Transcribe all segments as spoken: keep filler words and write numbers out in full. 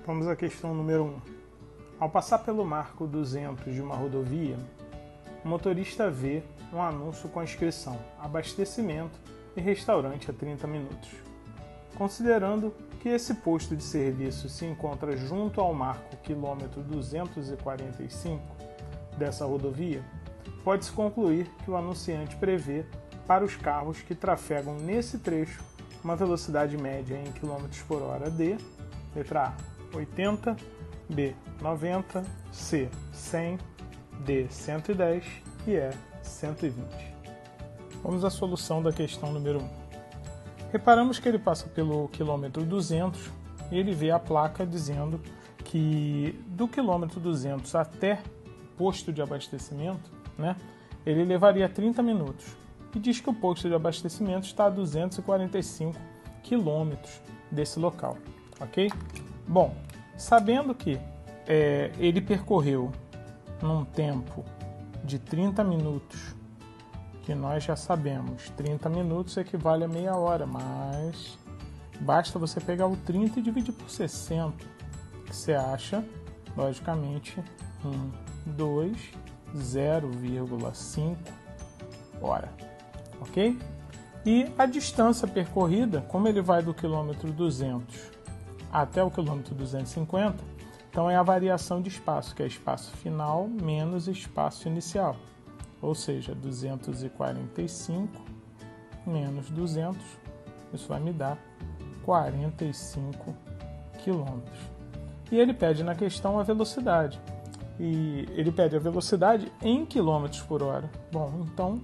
Vamos à questão número um. Ao passar pelo marco duzentos de uma rodovia, o motorista vê um anúncio com a inscrição abastecimento e restaurante a trinta minutos. Considerando que esse posto de serviço se encontra junto ao marco quilômetro duzentos e quarenta e cinco dessa rodovia, pode-se concluir que o anunciante prevê para os carros que trafegam nesse trecho uma velocidade média em quilômetros por hora de letra A, oitenta, B, noventa, C, cem, D, cento e dez e E, cento e vinte. Vamos à solução da questão número um. Reparamos que ele passa pelo quilômetro duzentos e ele vê a placa dizendo que do quilômetro duzentos até o posto de abastecimento, né, ele levaria trinta minutos. E diz que o posto de abastecimento está a duzentos e quarenta e cinco quilômetros desse local, ok? Bom, sabendo que é, ele percorreu num tempo de trinta minutos, que nós já sabemos, trinta minutos equivale a meia hora, mas basta você pegar o trinta e dividir por sessenta, que você acha, logicamente, um, dois, zero vírgula cinco hora, ok? E a distância percorrida, como ele vai do quilômetro duzentos até o quilômetro duzentos e cinquenta, então é a variação de espaço, que é espaço final menos espaço inicial. Ou seja, duzentos e quarenta e cinco menos duzentos, isso vai me dar quarenta e cinco quilômetros. E ele pede na questão a velocidade. E ele pede a velocidade em quilômetros por hora. Bom, então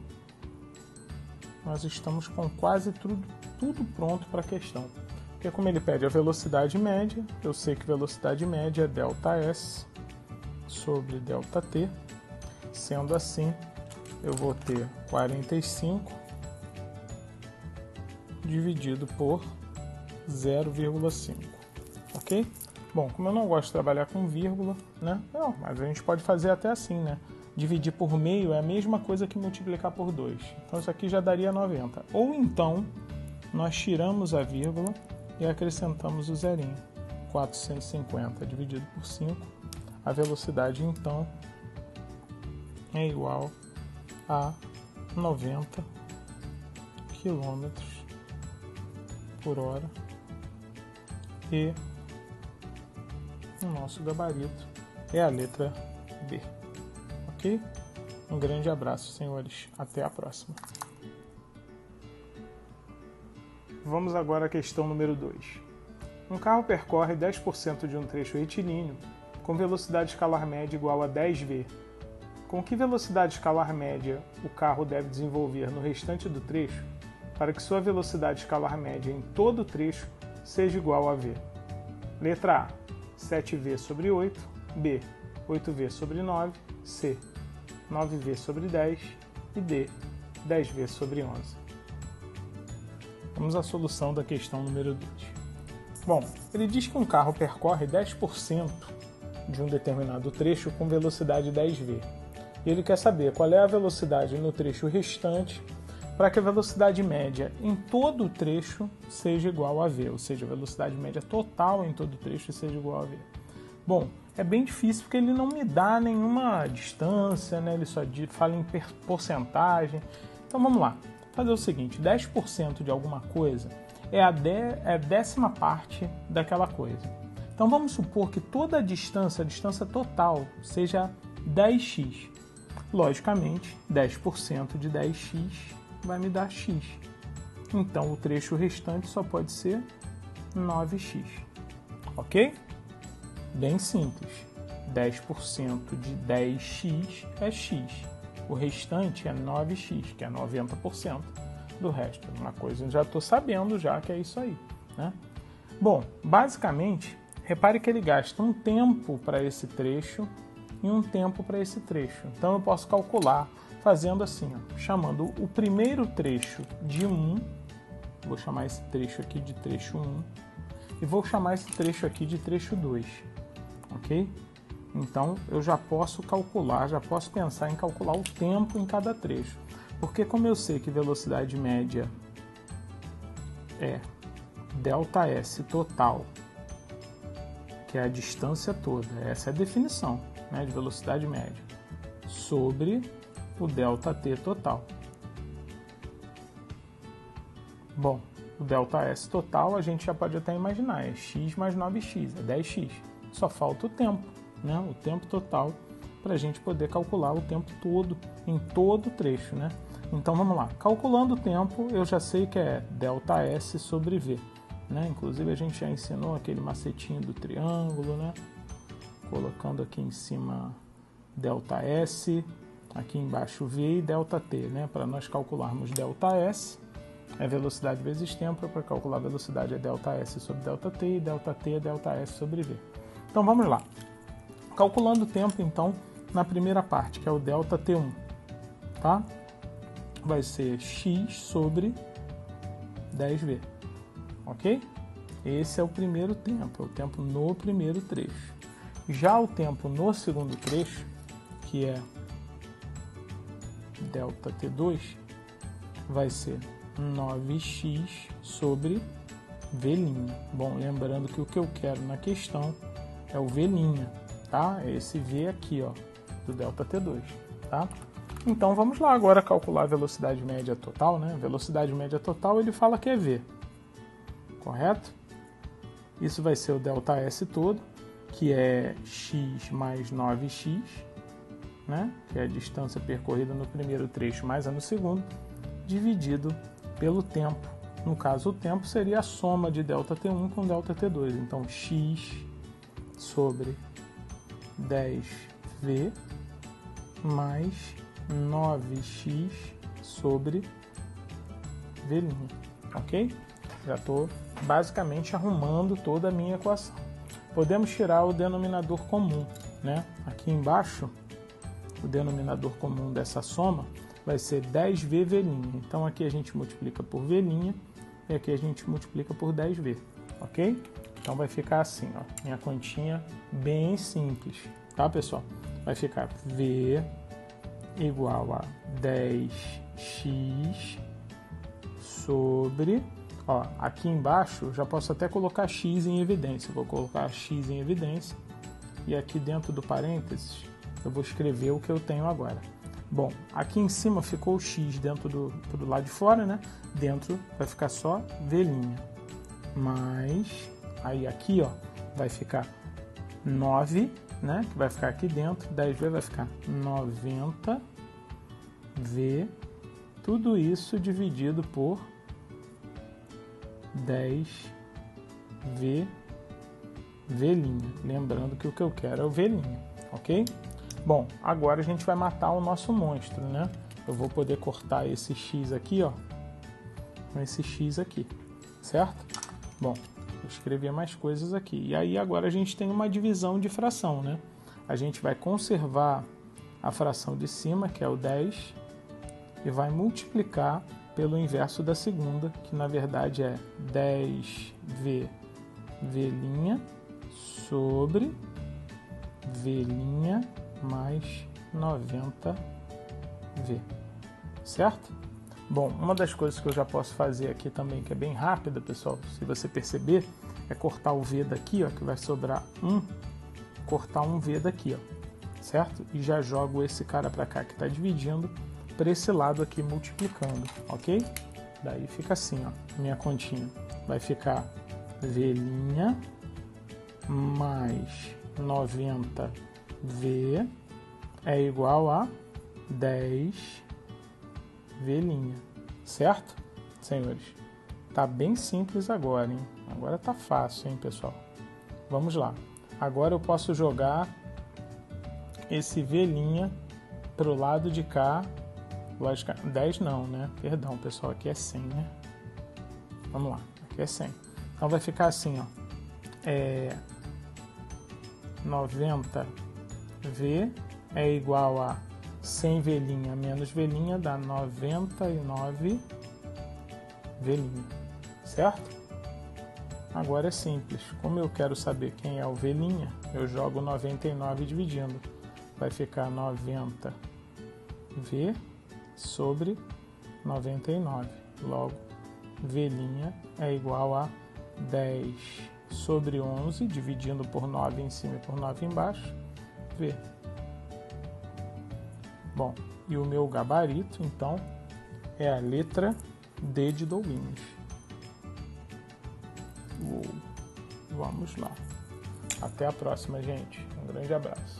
nós estamos com quase tudo, tudo pronto para a questão. Porque como ele pede a velocidade média, eu sei que velocidade média é ΔS sobre ΔT. Sendo assim, eu vou ter quarenta e cinco dividido por zero vírgula cinco, ok? Bom, como eu não gosto de trabalhar com vírgula, né? Não, mas a gente pode fazer até assim, né? Dividir por meio é a mesma coisa que multiplicar por dois. Então isso aqui já daria noventa. Ou então, nós tiramos a vírgula e acrescentamos o zerinho. quatrocentos e cinquenta dividido por cinco. A velocidade, então, é igual a noventa quilômetros por hora. E o nosso gabarito é a letra B. Ok? Um grande abraço, senhores. Até a próxima. Vamos agora à questão número dois. Um carro percorre dez por cento de um trecho retilíneo com velocidade escalar média igual a dez V. Com que velocidade escalar média o carro deve desenvolver no restante do trecho para que sua velocidade escalar média em todo o trecho seja igual a V? Letra A, sete V sobre oito, B, oito V sobre nove, C, nove V sobre dez e D, dez V sobre onze. Vamos à solução da questão número dois. Bom, ele diz que um carro percorre dez por cento de um determinado trecho com velocidade dez V. E ele quer saber qual é a velocidade no trecho restante para que a velocidade média em todo o trecho seja igual a V, ou seja, a velocidade média total em todo o trecho seja igual a V. Bom, é bem difícil porque ele não me dá nenhuma distância, né? Ele só fala em porcentagem. Então vamos lá, fazer o seguinte, dez por cento de alguma coisa é a, de, é a décima parte daquela coisa. Então vamos supor que toda a distância, a distância total, seja dez x. Logicamente, dez por cento de dez x vai me dar x. Então, o trecho restante só pode ser nove x. Ok? Bem simples. dez por cento de dez x é x. O restante é nove x, que é noventa por cento do resto. Uma coisa eu já estou sabendo já que é isso aí, né? Bom, basicamente, repare que ele gasta um tempo para esse trecho e um tempo para esse trecho. Então eu posso calcular fazendo assim, ó, chamando o primeiro trecho de um, vou chamar esse trecho aqui de trecho um, e vou chamar esse trecho aqui de trecho dois, ok? Então eu já posso calcular, já posso pensar em calcular o tempo em cada trecho, porque como eu sei que velocidade média é ΔS total que é a distância toda, essa é a definição, né, de velocidade média, sobre o ΔT total. Bom, o ΔS total a gente já pode até imaginar, é x mais nove x, é dez x. Só falta o tempo, né, o tempo total, para a gente poder calcular o tempo todo, em todo o trecho, né? Então vamos lá, calculando o tempo, eu já sei que é ΔS sobre V, né? Inclusive a gente já ensinou aquele macetinho do triângulo, né? Colocando aqui em cima ΔS, aqui embaixo V e ΔT, né? Para nós calcularmos ΔS, é velocidade vezes tempo, para calcular a velocidade é ΔS sobre ΔT e ΔT é ΔS sobre V. Então vamos lá, calculando o tempo então, na primeira parte, que é o ΔT um, tá? Vai ser x sobre dez V, ok? Esse é o primeiro tempo, é o tempo no primeiro trecho. Já o tempo no segundo trecho, que é ΔT dois, vai ser nove x sobre V'. Bom, lembrando que o que eu quero na questão é o V', tá? É esse V aqui, ó, do ΔT dois, tá? Então vamos lá agora calcular a velocidade média total, né? Velocidade média total ele fala que é V, correto? Isso vai ser o ΔS todo, que é x mais nove x, né? Que é a distância percorrida no primeiro trecho mais a no segundo, dividido pelo tempo. No caso, o tempo seria a soma de ΔT um com ΔT dois. Então, x sobre dez V mais nove x sobre V', ok? Já estou basicamente arrumando toda a minha equação. Podemos tirar o denominador comum, né? Aqui embaixo, o denominador comum dessa soma vai ser dez V V'. Então aqui a gente multiplica por V' e aqui a gente multiplica por dez V, ok? Então vai ficar assim, ó, minha continha bem simples, tá, pessoal? Vai ficar V igual a dez x sobre, ó, aqui embaixo eu já posso até colocar x em evidência, vou colocar x em evidência e aqui dentro do parênteses eu vou escrever o que eu tenho agora. Bom, aqui em cima ficou o x dentro do, do lado de fora, né? Dentro vai ficar só V', mais, aí aqui, ó, vai ficar nove, né? Que vai ficar aqui dentro, dez V vai ficar noventa V, tudo isso dividido por dez V, V'. Lembrando que o que eu quero é o V', ok? Bom, agora a gente vai matar o nosso monstro, né? Eu vou poder cortar esse x aqui, ó, com esse x aqui, certo? Bom, vou escrever mais coisas aqui. E aí agora a gente tem uma divisão de fração, né? A gente vai conservar a fração de cima, que é o dez, e vai multiplicar pelo inverso da segunda, que na verdade é dez V V' sobre V' mais noventa V, certo? Bom, uma das coisas que eu já posso fazer aqui também, que é bem rápida, pessoal, se você perceber, é cortar o V daqui, ó, que vai sobrar um, cortar um V daqui, ó, certo? E já jogo esse cara para cá que está dividindo para esse lado aqui multiplicando, ok? Daí fica assim, ó, minha continha vai ficar V' mais noventa V é igual a dez V', certo, senhores? Tá bem simples agora, hein? Agora tá fácil, hein, pessoal? Vamos lá. Agora eu posso jogar esse V' pro lado de cá. Lógico, dez não, né? Perdão, pessoal, aqui é cem, né? Vamos lá, aqui é cem. Então vai ficar assim, ó. É noventa V é igual a cem V' menos V' dá noventa e nove V', certo? Agora é simples. Como eu quero saber quem é o V', eu jogo noventa e nove dividindo. Vai ficar noventa V sobre noventa e nove. Logo, V' é igual a dez sobre onze, dividindo por nove em cima e por nove embaixo, V. Bom, e o meu gabarito, então, é a letra D de Doulinhos. Uou. Vamos lá. Até a próxima, gente. Um grande abraço.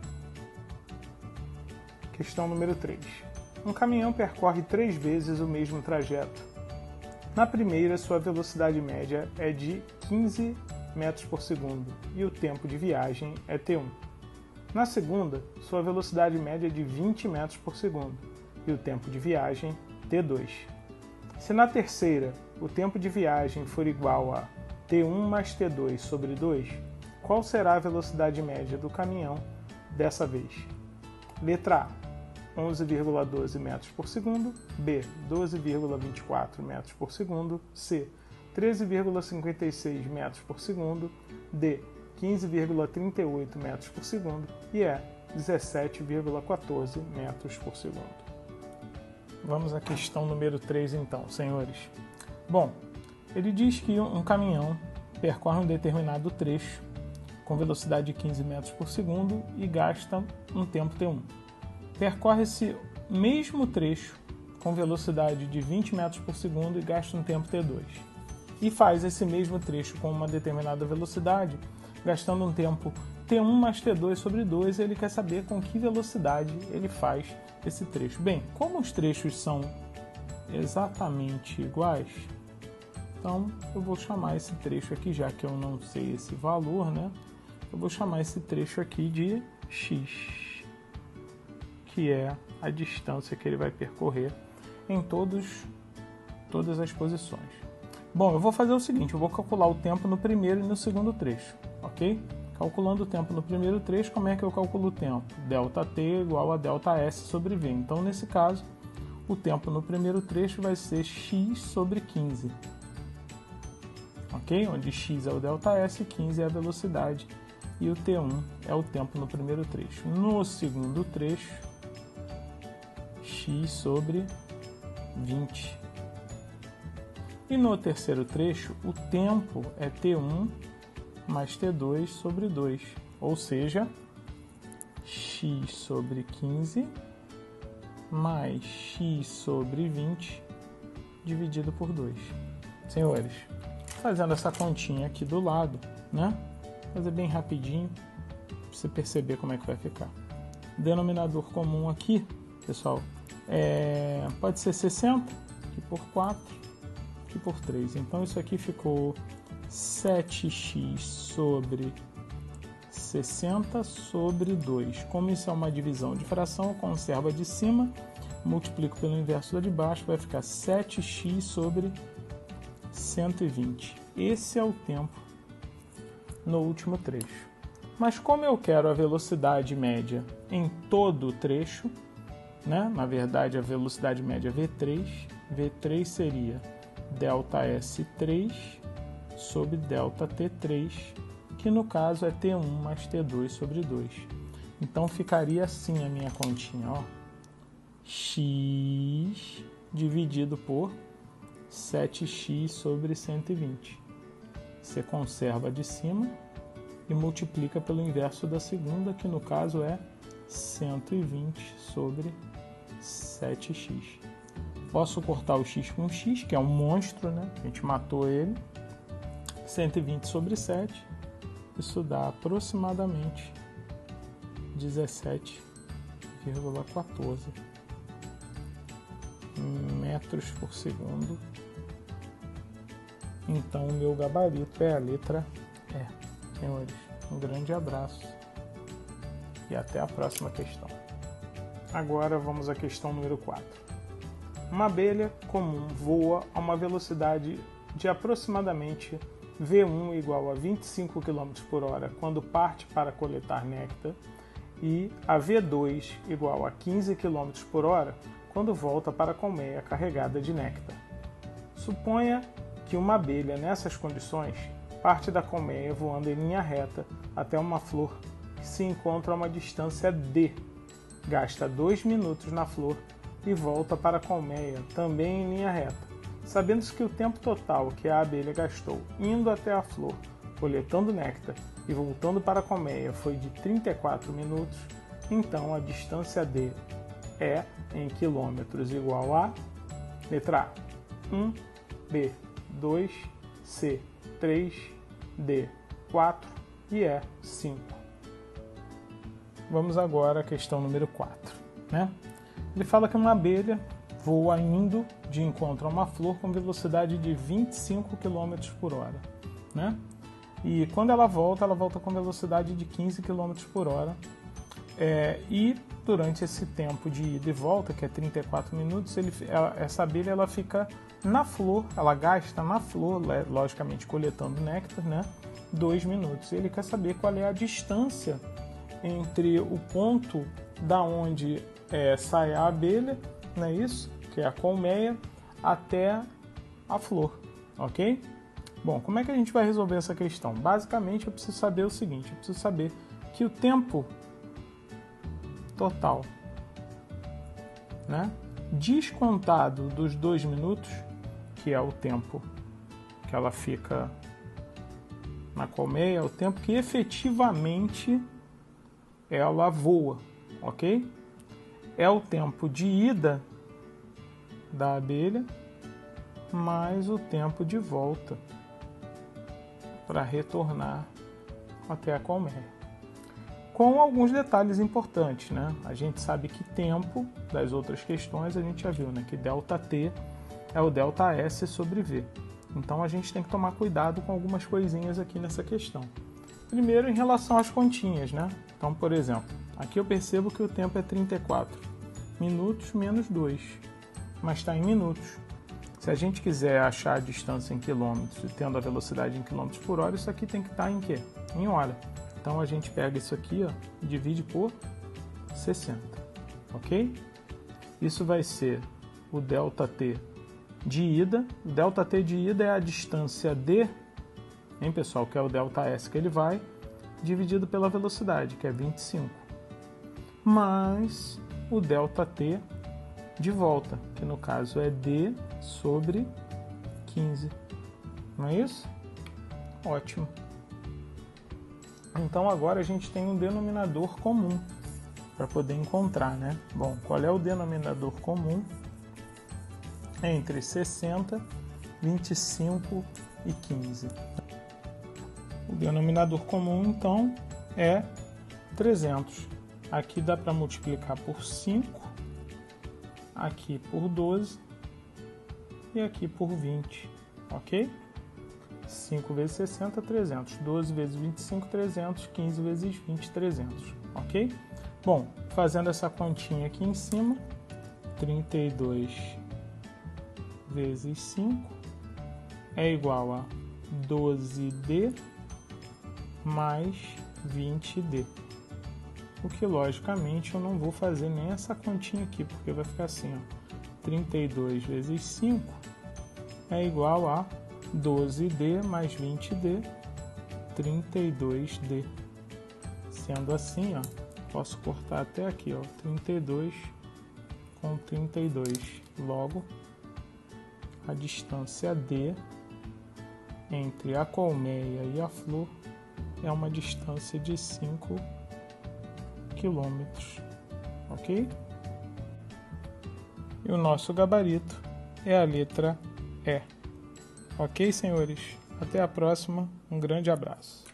Questão número três. Um caminhão percorre três vezes o mesmo trajeto. Na primeira, sua velocidade média é de quinze metros por segundo e o tempo de viagem é T um. Na segunda, sua velocidade média é de vinte metros por segundo e o tempo de viagem T dois. Se na terceira o tempo de viagem for igual a T um mais T dois sobre dois, qual será a velocidade média do caminhão dessa vez? Letra A, onze vírgula doze metros por segundo, B, doze vírgula vinte e quatro metros por segundo, C, treze vírgula cinquenta e seis metros por segundo, D, quinze vírgula trinta e oito metros por segundo e E, dezessete vírgula quatorze metros por segundo. Vamos à questão número três então, senhores. Bom, ele diz que um caminhão percorre um determinado trecho com velocidade de quinze metros por segundo e gasta um tempo T um. Percorre esse mesmo trecho com velocidade de vinte metros por segundo e gasta um tempo T dois. E faz esse mesmo trecho com uma determinada velocidade, gastando um tempo T um mais T dois sobre dois, e ele quer saber com que velocidade ele faz esse trecho. Bem, como os trechos são exatamente iguais, então eu vou chamar esse trecho aqui, já que eu não sei esse valor, né? Eu vou chamar esse trecho aqui de X, que é a distância que ele vai percorrer em todos, todas as posições. Bom, eu vou fazer o seguinte, eu vou calcular o tempo no primeiro e no segundo trecho, ok? Calculando o tempo no primeiro trecho, como é que eu calculo o tempo? Δt igual a Δs sobre V. Então, nesse caso, o tempo no primeiro trecho vai ser X sobre quinze. Ok? Onde X é o Δs, quinze é a velocidade e o T um é o tempo no primeiro trecho. No segundo trecho, X sobre vinte. E no terceiro trecho, o tempo é T um mais T dois sobre dois, ou seja, X sobre quinze mais X sobre vinte dividido por dois. Senhores, fazendo essa continha aqui do lado, né? Fazer bem rapidinho, para você perceber como é que vai ficar. Denominador comum aqui, pessoal, é, pode ser sessenta, aqui por quatro, aqui por três. Então isso aqui ficou sete x sobre sessenta sobre dois. Como isso é uma divisão de fração, eu conservo a de cima, multiplico pelo inverso da de baixo, vai ficar sete x sobre cento e vinte. Esse é o tempo no último trecho. Mas como eu quero a velocidade média em todo o trecho, né? Na verdade a velocidade média V três, V três seria Δs três sobre Δt três, que no caso é T um mais T dois sobre dois. Então ficaria assim a minha continha, ó. X dividido por sete x sobre cento e vinte. Você conserva a de cima e multiplica pelo inverso da segunda, que no caso é cento e vinte sobre sete x. Posso cortar o x com x, que é um monstro, né? A gente matou ele. cento e vinte sobre sete, isso dá aproximadamente dezessete vírgula quatorze metros por segundo. Então o meu gabarito é a letra E. Senhores, um grande abraço e até a próxima questão. Agora vamos à questão número quatro. Uma abelha comum voa a uma velocidade de aproximadamente V um igual a vinte e cinco quilômetros por hora quando parte para coletar néctar e a V dois igual a quinze quilômetros por hora quando volta para a colmeia carregada de néctar. Suponha que uma abelha nessas condições parte da colmeia voando em linha reta até uma flor que se encontra a uma distância D, gasta dois minutos na flor e volta para a colmeia também em linha reta. Sabendo-se que o tempo total que a abelha gastou indo até a flor coletando néctar e voltando para a colmeia foi de trinta e quatro minutos, então a distância D é em quilômetros igual a letra A, um, B, dois, C, três, D, quatro e E, cinco. Vamos agora à questão número quatro. Né? Ele fala que uma abelha voa indo de encontro a uma flor com velocidade de vinte e cinco quilômetros por hora. Né? E quando ela volta, ela volta com velocidade de quinze quilômetros por hora. É, e durante esse tempo de ida e volta, que é trinta e quatro minutos, ele, ela, essa abelha ela fica na flor, ela gasta na flor, logicamente coletando néctar, né, dois minutos. Ele quer saber qual é a distância entre o ponto da onde é, sai a abelha, não é isso? Que é a colmeia, até a flor, ok? Bom, como é que a gente vai resolver essa questão? Basicamente, eu preciso saber o seguinte, eu preciso saber que o tempo total, né, descontado dos dois minutos, que é o tempo que ela fica na colmeia, é o tempo que efetivamente ela voa, ok? É o tempo de ida da abelha mais o tempo de volta para retornar até a colmeia. Com alguns detalhes importantes, né? A gente sabe que tempo das outras questões a gente já viu, né? Que ΔT é o ΔS sobre V. Então a gente tem que tomar cuidado com algumas coisinhas aqui nessa questão. Primeiro, em relação às continhas, né? Então, por exemplo, aqui eu percebo que o tempo é trinta e quatro minutos menos dois, mas está em minutos. Se a gente quiser achar a distância em quilômetros e tendo a velocidade em quilômetros por hora, isso aqui tem que estar em quê? Em hora. Então a gente pega isso aqui, ó, e divide por sessenta, ok? Isso vai ser o ΔT de ida. O ΔT de ida é a distância D, hein, pessoal, que é o ΔS que ele vai, dividido pela velocidade, que é vinte e cinco, mais o ΔT de volta, que no caso é D sobre quinze. Não é isso? Ótimo. Então agora a gente tem um denominador comum para poder encontrar, né? Bom, qual é o denominador comum entre sessenta, vinte e cinco e quinze? O denominador comum, então, é trezentos. Aqui dá para multiplicar por cinco, aqui por doze e aqui por vinte, ok? cinco vezes sessenta, trezentos. doze vezes vinte e cinco, trezentos. quinze vezes vinte, trezentos, ok? Bom, fazendo essa continha aqui em cima, trinta e dois vezes cinco é igual a doze D mais vinte D. O que, logicamente, eu não vou fazer nem essa continha aqui, porque vai ficar assim, ó. trinta e dois vezes cinco é igual a doze D mais vinte D, trinta e dois D. Sendo assim, ó, posso cortar até aqui, ó, trinta e dois com trinta e dois. Logo, a distância D entre a colmeia e a flor é uma distância de cinco quilômetros, ok? E o nosso gabarito é a letra E. Ok, senhores? Até a próxima. Um grande abraço.